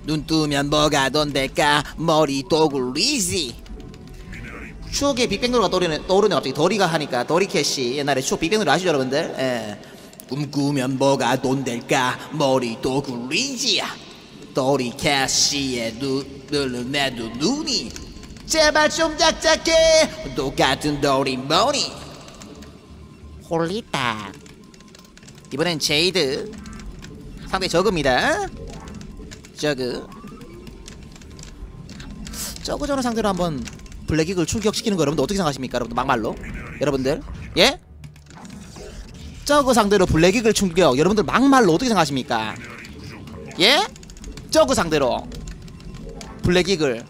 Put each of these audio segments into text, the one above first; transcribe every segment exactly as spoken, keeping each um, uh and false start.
눈 뜨면 뭐가 돈될까 머리도 굴리지. 추억의 빅뱅 노래가 떠오르네, 떠오르네 갑자기. 더리가 하니까. 더리캐시 옛날에 추억 빅뱅 노래 아시죠 여러분들? 예. 꿈꾸면 뭐가 돈될까 머리도 굴리지. 더리캐시의 눈을 내도 눈이 제발 좀 작작해. 똑같은 도리머니. 홀리다. 이번엔 제이드. 상대 저그입니다. 저그. 저그 저는 상대로 한번 블랙이글 출격시키는 거 여러분들 어떻게 생각하십니까? 여러분들 막말로 여러분들 예? 저그 상대로 블랙이글 출격 여러분들 막말로 어떻게 생각하십니까? 예? 저그 상대로 블랙이글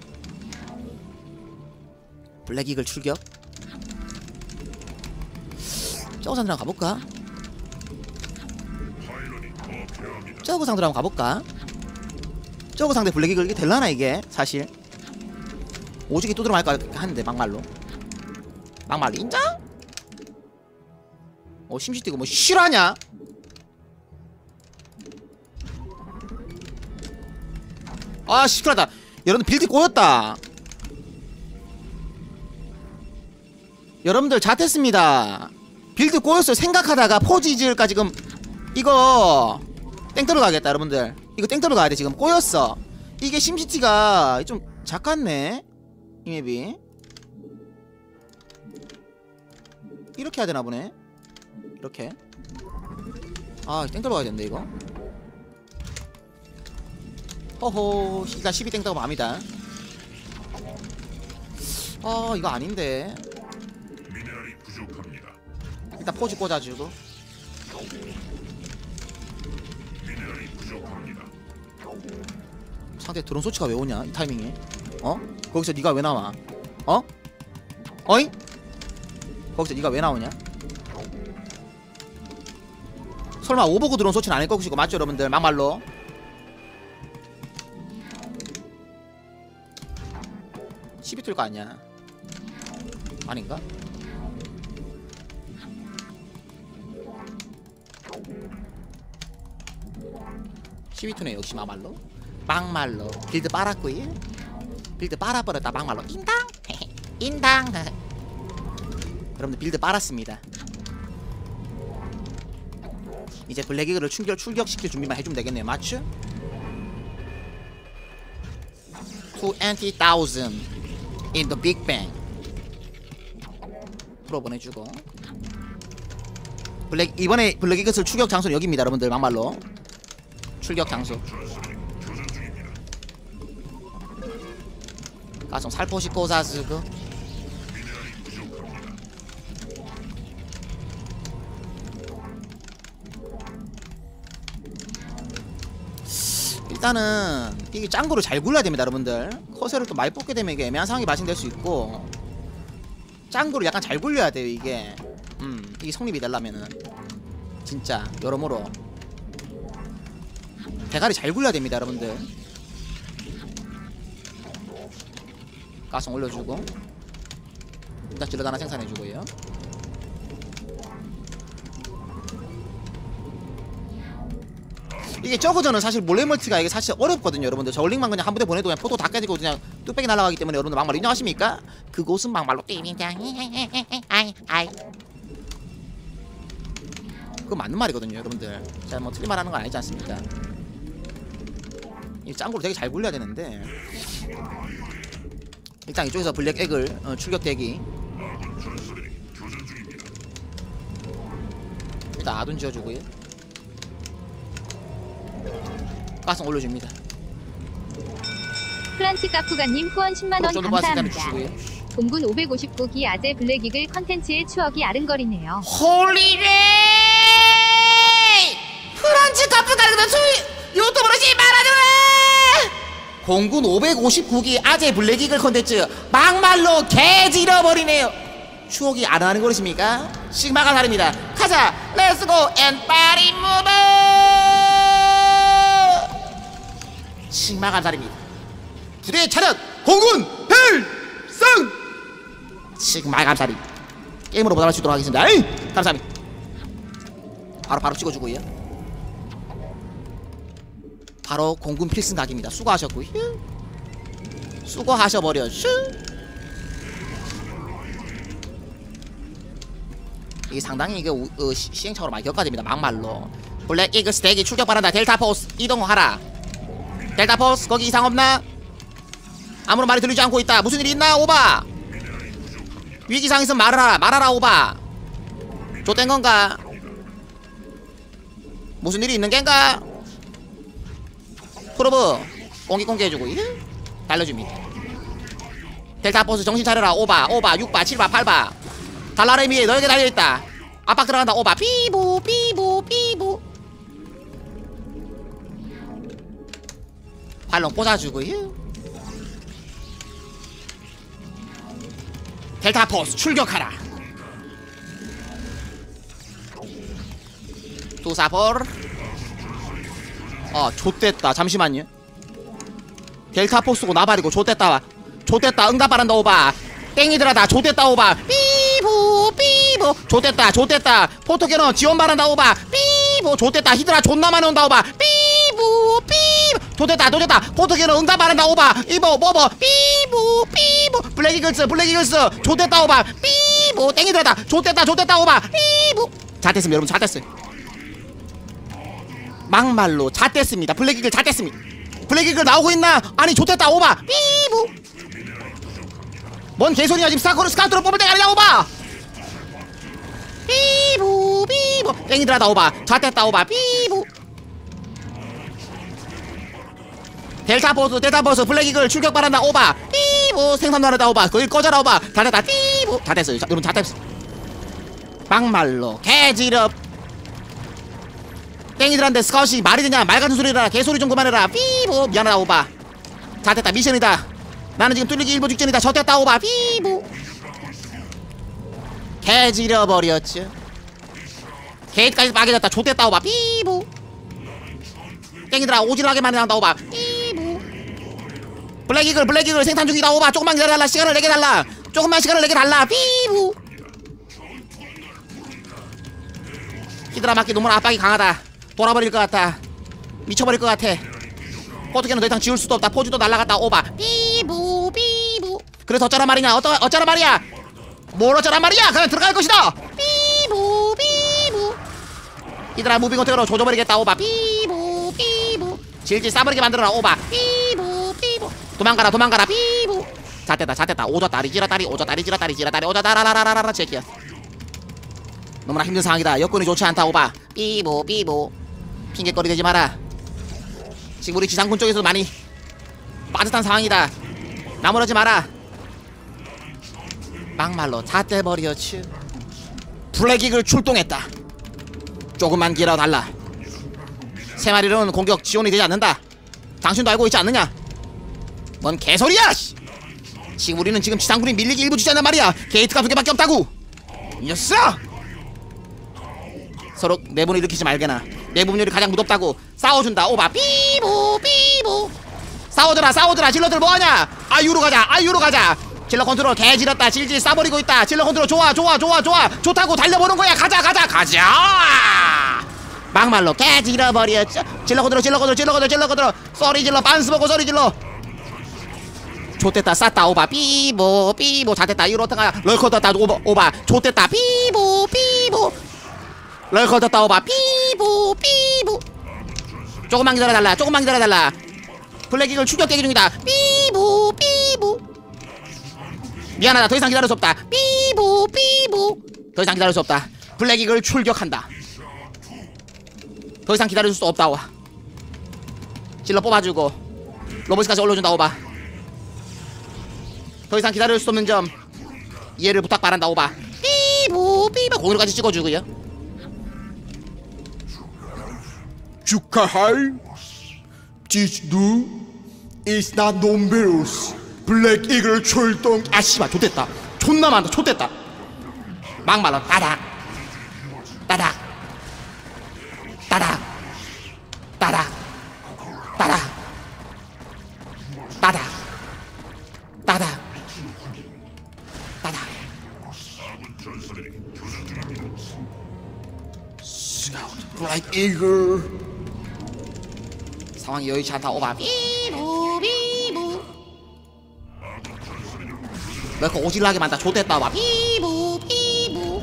블랙이글 출격? 저그 상대로 한번 가볼까? 저그 상대로 한번 가볼까? 저거 상대 블랙이글 이게 될라나 이게 사실 오지게 두드려 말까 하는데 막말로 막말로 인정? 어 심시티 이거 뭐 실화냐? 아 시끄러다. 여러분들 빌드 꼬였다. 여러분들 잘했습니다. 빌드 꼬였어요. 생각하다가 포지즈가 지금 이거 땡 들어가겠다 여러분들. 이거 땡 들어가야 돼. 지금 꼬였어. 이게 심시티가 좀 작았네 이 맵이. 이렇게 해야 되나 보네. 이렇게. 아 땡 들어가야 되는데 이거. 허허 일단 십이 땡 따고 맘이다. 아 이거 아닌데. 일단 포즈 꽂아주고. 상대 드론 소치가 왜 오냐 이 타이밍에. 어? 거기서 네가 왜 나와? 어? 어잉? 거기서 네가 왜 나오냐? 설마 오버고 드론 소치는 아닐 것이고 맞죠 여러분들 막말로? 십이 툴 거 아니야? 아닌가? 십이 투네 역시 막말로. 막말로 빌드 빨았구이. 빌드 빨아버렸다 막말로. 인당 인당. 여러분들 빌드 빨았습니다. 이제 블랙이글을 출격, 출격시킬 준비만 해주면 되겠네요. 맞죠? 이십 thousand in the big bang. 프로 보내주고. 블랙 이번에 블랙이글을 출격 장소는 여기입니다 여러분들 막말로. 출격 장소. 가성 살포시 꼬사스고. 일단은 이게 짱구를 잘 굴려야 됩니다 여러분들. 커세를 또 많이 뽑게 되면 이게 애매한 상황이 발생될 수 있고 짱구를 약간 잘 굴려야 돼요 이게. 음 이게 성립이 되려면은 진짜 여러모로 대가리 잘 굴려야 됩니다 여러분들. 가성 올려주고 일단 질럿 하나 생산해주고요. 이게 저거저는 사실 몰래멀티가 이게 사실 어렵거든요 여러분들. 저울링만 그냥 한 부대 보내도 그냥 포도 다 깨지고 그냥 뚝배기 날아가기 때문에 여러분들 막말 인정하십니까? 그곳은 막말로 띠빙장. 그거 맞는 말이거든요 여러분들. 자 뭐 틀린 말 하는 건 아니지 않습니까? 이 짱구를 되게 잘 굴려야 되는데 일단 이쪽에서 블랙 액을 어, 출격 대기. 일단 아둔 지어주고요. 가성 올려줍니다. 플란치 까푸가님 후원 십만 원 감사합니다. 공군 오백오십구 기 아재 블랙이글 컨텐츠의 추억이 아른거리네요. 홀리레이! 프란치 까푸가는 유튜브로 씨 말아줘라! 공군 오백오십구 기 아재 블랙이글 컨텐츠 막말로 개지려버리네요. 추억이 아른하는 거리십니까? 시그마가 다릅니다. 가자! 렛츠고 앤 파리 무브! 시그마가 다릅니다. 부대 차렷! 공군 필승! 시그마 감사리 게임으로 보답할 수 있도록 하겠습니다. 에이! 감사합니다. 바로 바로 찍어주고요. 바로 공군 필승 각입니다. 수고하셨고 휴. 수고하셔버려 슈. 이게 상당히 이게 우, 어, 시, 시행착오로 많이 겪어집니다. 막말로. 블랙 이글 스택이 출격 바란다. 델타 포스 이동하라. 델타 포스 거기 이상 없나? 아무런 말이 들리지 않고 있다. 무슨 일이 있나 오바? 위기상 있으면 말하라. 말하라 오바. 좆된 건가? 무슨 일이 있는 겐가? 프로브 공기 공개해주고 달려줍니다. 델타 포스 정신 차려라. 오바 오바 육바 칠바 팔바 달라레 위에 너에게 달려있다. 압박 들어간다. 오바 삐보 삐보 삐보 발롱 꽂아주고 델타 포스 출격하라. 투사폴 어 좆됐다. 잠시만요. 델타 포스고 나발이고 좆됐다. 좆됐다. 응답 바란다 오바. 땡이들아 다 좆됐다 오바. 삐보 삐보 좆됐다 좆됐다. 포토캐논 지원 바란다 오바. 삐보 좆됐다. 히드라 존나 많이 온다 오바. 삐보 삐보 좆됐다 좆됐다. 포토캐논 응답 바란다 오바. 이보 뭐뭐 삐보 삐보 블랙이글스 블랙이글스 좆됐다 오바. 삐보 땡이들아 다 좆됐다 좆됐다 오바. 삐보 잣됐습니다 여러분. 잣됐어요. 막말로 잣됐습니다. 블랙이글 잣됐습니다. 블랙이글 나오고 있나? 아니 좆됐다 오바. 삐부 뭔 개소리야. 지금 스타코를 스카우트로 뽑을 때가 아니라 오바. 삐부 삐부 땡이들아 다 오바. 잣됐다 오바. 삐부 델타 포스 델타 포스 블랙이글 출격 바란다 오바. 삐부 생산 나르다 오바. 거길 꺼져라 오바. 다 됐다. 삐부 다 됐어요. 자, 여러분 다 됐어. 막말로 개지럽 땡이들한테 스카웃이 말이 되냐. 말같은 소리라. 개소리 좀 그만해라. 삐보 미안하다 오바. 자 됐다. 미션이다. 나는 지금 뚫리기 일보 직전이다. 졌됐다 오바. 삐보 개지려버렸죠. 게이트까지 빠개졌다. 좆됐다 오바. 삐보 땡이들아 오질하게 많이 나온다 오바. 삐보 블랙이글 블랙이글 생산 중이다 오바. 조금만 기다려달라. 시간을 내게 달라. 조금만 시간을 내게 달라. 삐보 히드라 맞기 너무 압박이 강하다. 돌아버릴 것 같다. 미쳐버릴 것 같아. 포토캐논 더 이상 지울 수도 없다. 포즈도 날라갔다. 오바. 삐부 삐부 그래서 어쩌란 말이냐. 어떠, 어쩌란 말이야. 뭘 어쩌란 말이야. 그냥 들어갈 것이다. 삐부 삐부 이들아 무빙 어택으로 조져버리겠다. 오바. 삐부 삐부 질질 싸버리게 만들어라. 오바. 삐부 삐부 도망가라 도망가라. 삐부 잣됐다 잣됐다. 오졌다리 지라다리 오졌다리 지라다리 지라다리 오졌다라라라라라 제끼야. 너무나 힘든 상황이다. 여건이 좋지 않다. 오바. 삐보 삐보 핑계거리 되지 마라. 지금 우리 지상군 쪽에서 많이 빠듯한 상황이다. 나무라지 마라. 막말로 잣대버렸지. 블랙이글 출동했다. 조금만 기다려달라. 세 마리로는 공격 지원이 되지 않는다. 당신도 알고 있지 않느냐. 뭔 개소리야. 지금 우리는 지금 지상군이 밀리기 일부 주지 않는 말이야. 게이트가 두 개밖에 없다고. 이겼어. 서로 내분을 일으키지 말게나. 내분율이 가장 무섭다고. 싸워준다. 오바. 삐보 삐보 싸워줘라 싸워줘라. 질러들 뭐하냐. 아유로 가자 아유로 가자. 질러 컨트롤 개지렸다. 질질 싸버리고 있다. 질러 컨트롤 좋아 좋아 좋아 좋아 좋다고 달려보는 거야. 가자 가자 가자. 막말로 개지려버렸죠. 질러 컨트롤 질러 컨트롤 질러 컨트롤 질러 컨트롤 소리 질러 빤스 보고 소리 질러. 좆됐다 쌌다. 오바. 삐보 삐보 잘됐다. 이로 어떡하냐. 럴커 떴다. 오바 오바 좆됐다. 삐보 삐보 럴커 떴다. 오바. 삐보 삐보 조금만 기다려달라. 조금만 기다려달라. 블랙이글 출격대기 중이다. 삐보 삐보 미안하다. 더 이상 기다릴 수 없다. 삐보 삐보 더 이상 기다릴 수 없다. 블랙이글 출격한다. 더 이상 기다릴 수 없다. 와 질러 뽑아주고 로봇까지 올려준다. 오바. 더 이상 기다릴 수 없는 점 이해를 부탁 바란다. 오바. 삐보 삐보 공유까지 찍어주고요. 축하할 지도 is not numerous. 블랙 이글 출동. 아 씨발 좆됐다. 존나 많다. 좆됐다. 막말로 따닥 따닥 따닥 따닥 따닥 따닥 따닥 따닥 스카우트 블랙 이글 상황이 여의치 않다. 오바. 삐부 삐부. 럴커 오질나게 만다. 좆됐다. 오바. 삐부 삐부.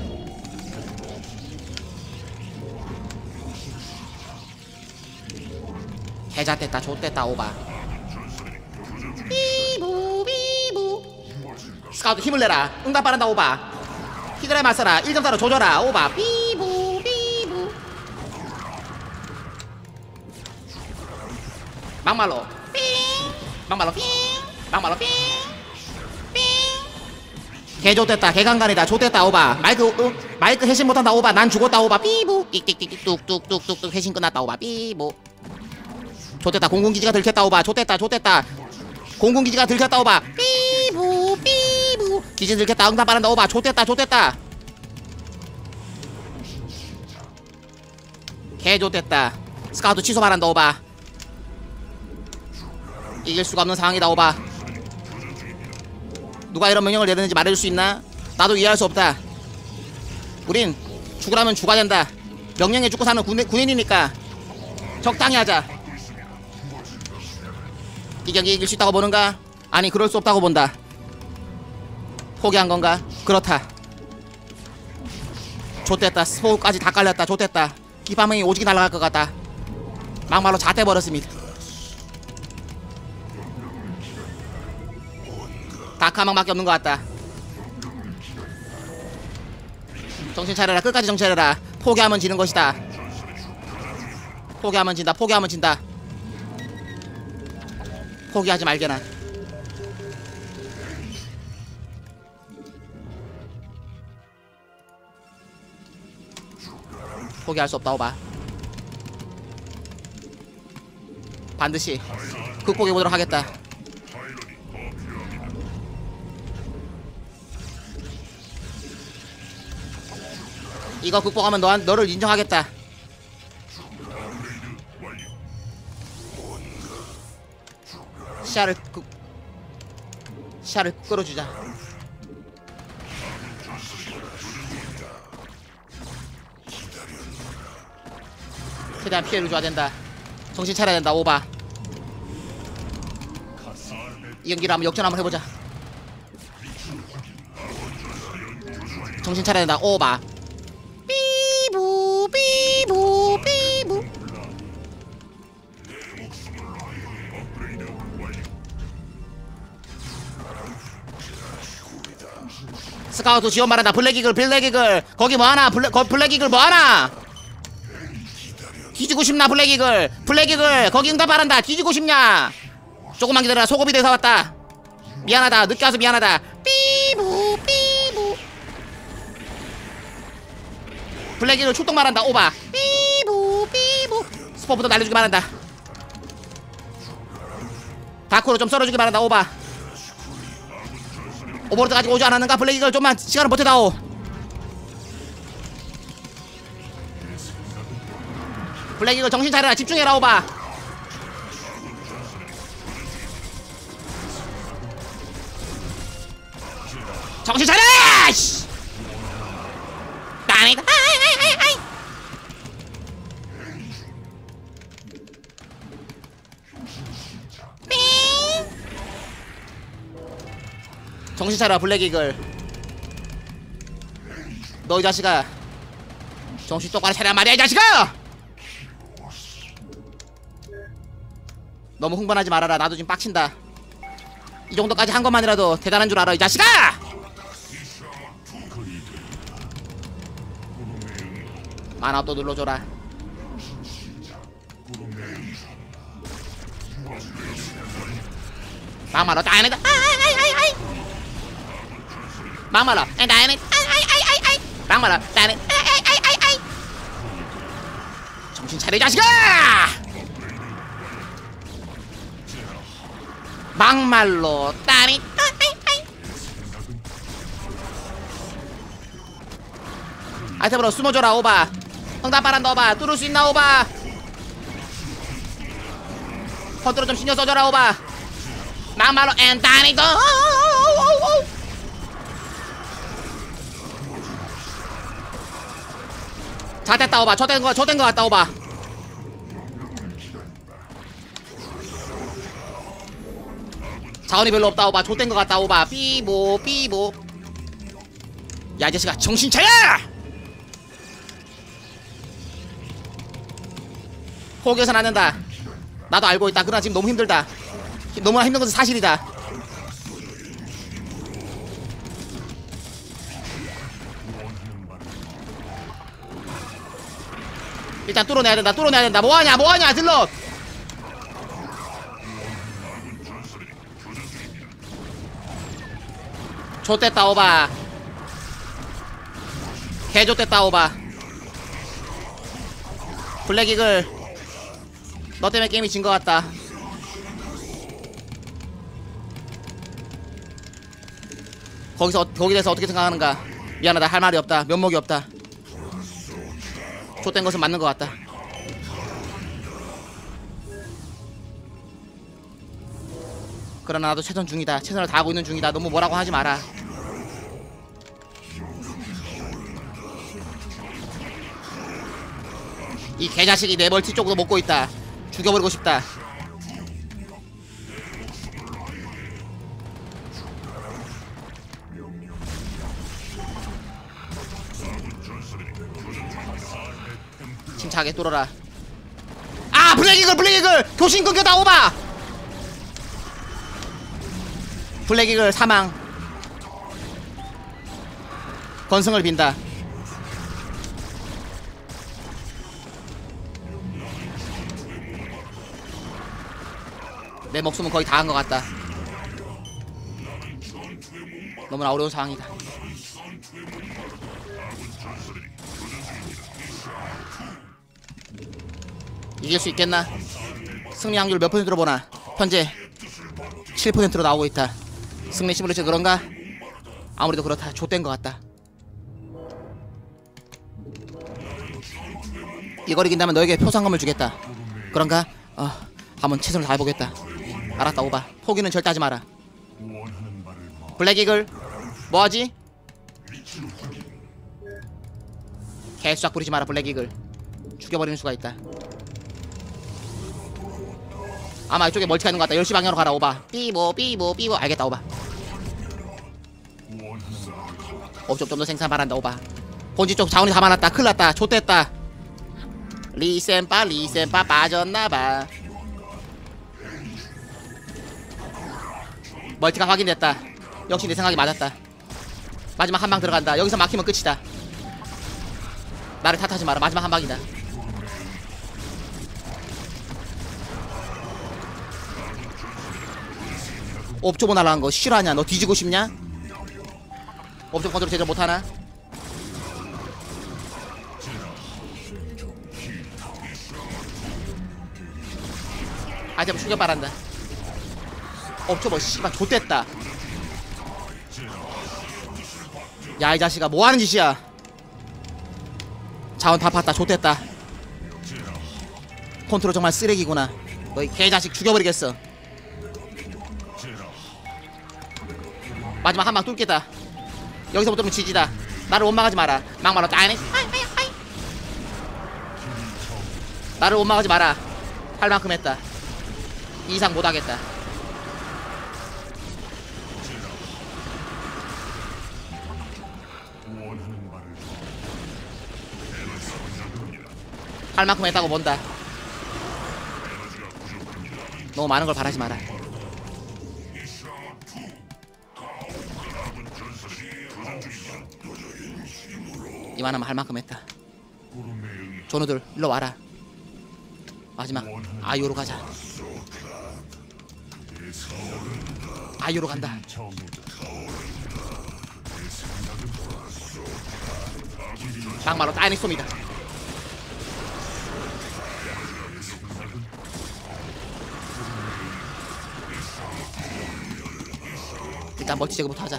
해자됐다. 좆됐다. 오바. 삐부 삐부. 스카우트 힘을 내라. 응답 바란다. 오바. 히드라에 맞서라. 일 점 사로 조져라. 오바. 삐부 삐부. 막말로 삥. 막말로 삥. 막말로 삥. 삥. 개 좆됐다. 개강간이다. 좆됐다. 오바. 마이크 어, 마이크 해신 못한다. 오바. 난 죽었다. 오바. 삐부. 띡띡띡 뚝뚝뚝뚝뚝 해신 끝났다. 오바. 삐부. 좆됐다. 공군기지가 들켰다. 오바. 좆됐다. 좆됐다. 공군기지가 들켰다. 오바. 삐부 삐부. 기지 들켰다. 응답 바란다. 오바. 좆됐다. 좆됐다. 개 좆됐다. 스카우트 취소 바란다. 오바. 이길 수가 없는 상황이다. 오바. 누가 이런 명령을 내리는지 말해줄 수 있나? 나도 이해할 수 없다. 우린 죽으라면 죽어야 된다. 명령에 죽고 사는 군인, 군인이니까 적당히 하자. 이 경기 이길 수 있다고 보는가? 아니 그럴 수 없다고 본다. 포기한 건가? 그렇다. 좆됐다. 스포까지 다 깔렸다. 좆됐다. 기파명이 오지게 날아갈 것 같다. 막말로 잣대버렸습니다. 다카망밖에 없는 것 같다. 정신 차려라. 끝까지 정신 차려라. 포기하면 지는 것이다. 포기하면 진다. 포기하면 진다. 포기하지 말게나. 포기할 수 없다. 오바. 반드시 극복해보도록 하겠다. 이거 극복하면 너, 너를 인정하겠다. 시야를 그, 시야를 끌어주자. 최대한 피해를 줘야 된다. 정신 차려야 된다. 오바. 이 경기를 한번 역전 한번 해보자. 정신 차려야 된다. 오바. 삐부 삐부 삐부. 스카우트 지원 바란다. 블랙이글 블랙이글 거기 뭐하나. 블랙, 거, 블랙이글 뭐하나. 뒤지고 싶나. 블랙이글 블랙이글 거기 응답 바란다. 뒤지고 싶냐. 조금만 기다려라. 소고비 대사 왔다. 미안하다. 늦게 와서 미안하다. 삐부 삐부. 블랙이글 출동 말한다. 오바. 삐부 삐부. 스포부터 날려주기 말한다. 다크로 좀 썰어주기 말한다. 오바. 오버로드까지 오지 않았는가. 블랙이글 좀만 시간을 버텨다오. 블랙이글 정신 차려라. 집중해라. 오바. 정신 차려! 씨! 나니까 아이 정신 차려. 블랙이글 너 이 자식아 정신 똑바로 차려 말이야. 이 자식아 너무 흥분하지 말아라. 나도 지금 빡친다. 이 정도까지 한 것만이라도 대단한 줄 알아. 이 자식아. 만화 또 눌러줘라. 막말로 따야겠다. 아이아이아이. 막말로 따야겠다. 아이아이아이. 막말로 따야겠다. 아이아이아이. 정신 차려 이 자식아. 막말로 따니. 아이템으로 숨어줘라. 오바. 응답 바란다. 오바. 뚫을 수 있나. 오바. 컨트롤 좀 신경 써줘라. 오바. 막말로 엔타니도. 자 됐다. 오바. 저된 거 저된 거 같다. 오바. 자원이 별로 없다 오바. 좆된 것 같다 오바. 삐보 삐보. 야 이 자식아 정신 차려! 포기해서는 안 된다. 나도 알고 있다. 그러나 지금 너무 힘들다. 너무나 힘든 것은 사실이다. 일단 뚫어내야 된다. 뚫어내야 된다. 뭐하냐 뭐하냐 들러. 좆됐다 오바. 개좆됐다 오바. 블랙이글 너 때문에 게임이 진 것 같다. 거기서 거기 대해서 어떻게 생각하는가. 미안하다. 할 말이 없다. 면목이 없다. 좆된 것은 맞는 것 같다. 그러나 나도 최선 중이다. 최선을 다하고 있는 중이다. 너무 뭐라고 하지 마라. 이 개자식이 내 멀티 쪽으로 먹고 있다. 죽여버리고 싶다. 침착하게 뚫어라. 아 블랙이글 블랙이글 교신 끊겼다 오바. 블랙이글 사망. 건승을 빈다. 내 목숨은 거의 다 한 것 같다. 너무나 어려운 상황이다. 이길 수 있겠나? 승리 확률 몇 퍼센트로 보나? 현재 칠 퍼센트로 나오고 있다. 승리 시뮬레이션 그런가? 아무래도 그렇다. 좆된 것 같다. 이걸 이긴다면 너에게 표상금을 주겠다. 그런가? 어, 한번 최선을 다해보겠다. 알았다 오바. 포기는 절대 하지 마라. 블랙이글 뭐하지? 개수작 부리지 마라. 블랙이글 죽여버리는 수가 있다. 아마 이쪽에 멀티가 있는 것 같다. 열 시 방향으로 가라 오바. 삐보 삐보 삐보. 알겠다 오바. 업종 좀 더 생산 바란다 오바. 본지 쪽 자원이 다 많았다. 큰일났다. 좆됐다. 리센빠 리센빠 빠졌나봐. 멀티가 확인됐다. 역시 내 생각이 맞았다. 마지막 한 방 들어간다. 여기서 막히면 끝이다. 나를 탓하지 마라. 마지막 한 방이다. 업조보 날아간 거 싫어하냐? 너 뒤지고 싶냐? 업조 컨트롤 제대로 못하나? 아이템 충격 바란다. 업초보 씨발 좆됐다. 야 이 자식아 뭐하는 짓이야. 자원 다 팠다. 좆됐다. 컨트롤 정말 쓰레기구나. 너희 개자식 죽여버리겠어. 마지막 한 방 뚫겠다. 여기서 못 뚫으면 지지다. 나를 원망하지 마라. 막말로 따이네. 나를 원망하지 마라. 할 만큼 했다. 이상 못하겠다. 할 만큼 했다고 본다. 너무 많은 걸 바라지 마라. 이만하면 할 만큼 했다. 조누들 일로 와라. 마지막 아이오로 가자. 아이오로 간다. 막마로 다이닉솜이다. 일단 멀티 제거부터 하자.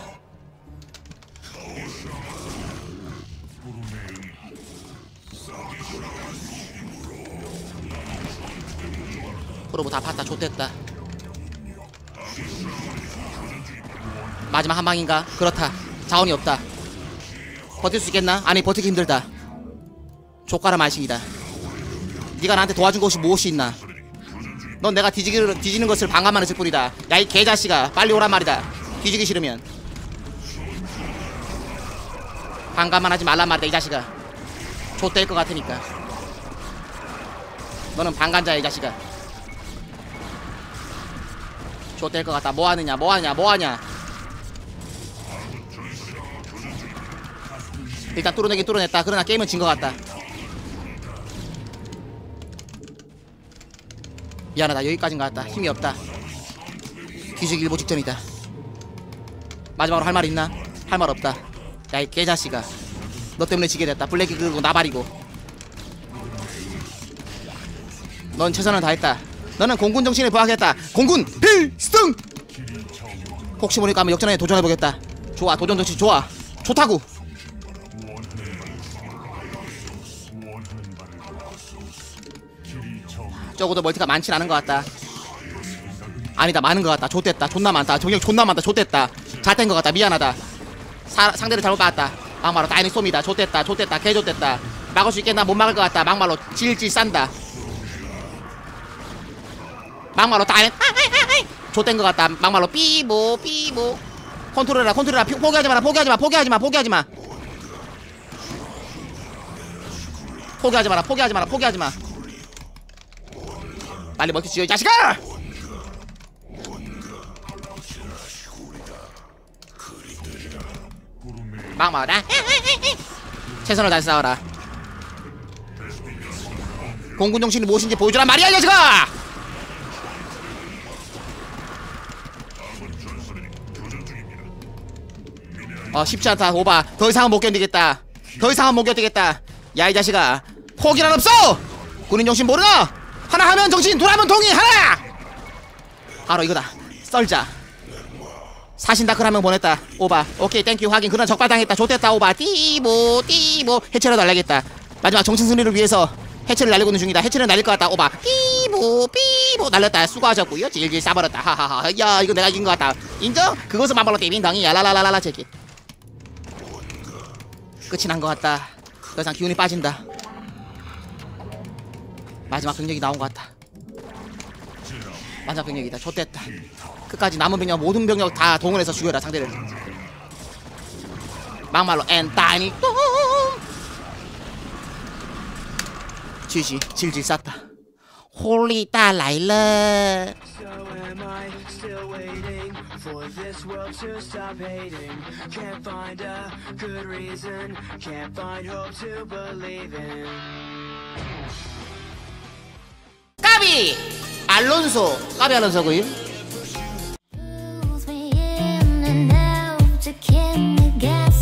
프로브 다 팠다. 좆됐다. 마지막 한 방인가? 그렇다. 자원이 없다. 버틸 수 있겠나? 아니 버티기 힘들다. 족가라 말식이다. 네가 나한테 도와준 것이 무엇이 있나? 넌 내가 뒤지기, 뒤지는 것을 방관만 했을 뿐이다. 야 이 개자식아 빨리 오란 말이다. 뒤지기 싫으면 방관만 하지 말란 말이다. 이 자식아 좆될 것 같으니까. 너는 방관자야 이 자식아. 좆될 것 같다. 뭐하느냐 뭐하냐 뭐하냐. 일단 뚫어내긴 뚫어냈다. 그러나 게임은 진 것 같다. 미안하다. 여기까진 것 같다. 힘이 없다. 뒤지기 일보 직전이다. 마지막으로 할 말 있나? 할 말 없다. 야 이 개자식아 너 때문에 지게 됐다. 블랙이 그리고 나발이고. 넌 최선을 다했다. 너는 공군 정신에 부합했다. 공군 필승. 혹시 모르니까 한번 역전에 도전해보겠다. 좋아 도전 정신 좋아. 좋다구. 적어도 멀티가 많진 않은 것 같다. 아니다 많은 것 같다. 좆됐다. 존나 많다. 정력 존나 많다. 좆됐다. 잘된 것 같다. 미안하다. 사, 상대를 잘못 봤다. 막말로 다이니 쏨이다. 좆됐다. 좆됐다. 개좆됐다. 막을 수 있겠나? 못 막을 것 같다. 막말로 질질 싼다. 막말로 다이니 좆된 것 같다. 막말로 삐보 삐보. 컨트롤해라 컨트롤해라. 포기하지마라 포기하지마 포기하지마 포기하지마 포기하지마라 포기하지마라 포기하지마. 빨리 멀티 지어 이 자식아! 막마라 최선을 다해 싸워라. 공군 정신이 무엇인지 보여주란 말이야 이 자식아! 어 쉽지 않다. 오바 더 이상은 못 견디겠다. 더 이상은 못 견디겠다. 야 이 자식아 포기란 없어! 군인 정신 모르나? 하나 하면 정신 둘 하면 동의 하나! 바로 이거다. 썰자. 사신다크를 한명 보냈다. 오바 오케이 땡큐 확인. 그러나 적발당했다. 좋댔다. 오바 띠보 띠보. 해체를 날리겠다. 마지막 정신 승리를 위해서 해체를 날리고 있는 중이다. 해체를 날릴 것 같다. 오바 삐보 삐보 날렸다. 수고하셨고요. 질질 싸버렸다. 하하하. 야 이거 내가 이긴 것 같다. 인정? 그것은 마블로 때린덩이 야라라라라 제끼. 끝이 난 것 같다. 더 이상 기운이 빠진다. 마지막 병력이 나온 것 같다. 마지막 병력이다. 좆됐다. 끝까지 남은 병력 모든 병력 다 동원해서 죽여라 상대를. 막말로 엔타이니 똥. 지지 질질 쌌다. 홀리 딸라일러. For this world to stop hating, can't find a good reason, can't find hope to believe in. 까비! 알론소! 까비 알론소고요.